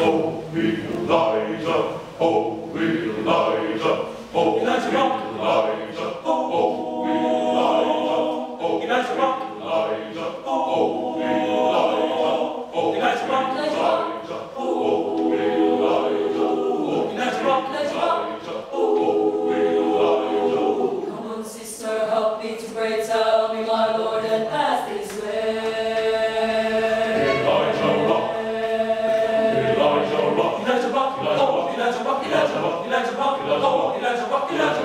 oh, Elijah, oh, Elijah, oh, Elijah, Elijah, oh, Elijah, oh, Elijah, Elijah, oh, Elijah, oh, Elijah, Elijah, oh, Elijah, oh, Elijah, oh, Elijah. Come on, sister, help me to pray. Tell me, my Lord, and pass this way. Elijah rock, Elijah rock, Elijah rock, Elijah rock, Elijah rock, Elijah rock, Elijah rock, Elijah rock, Elijah